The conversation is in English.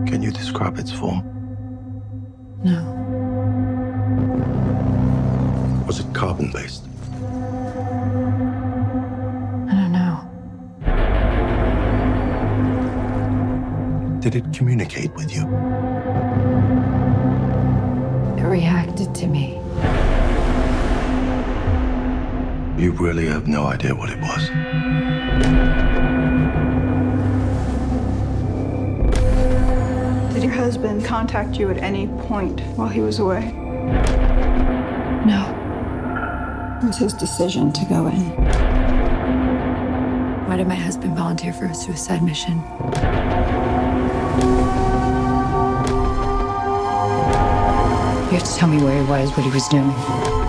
Can you describe its form? No. Was it carbon-based? I don't know. Did it communicate with you? It reacted to me. You really have no idea what it was. Did your husband contact you at any point while he was away? No. It was his decision to go in. Why did my husband volunteer for a suicide mission? You have to tell me where he was, what he was doing.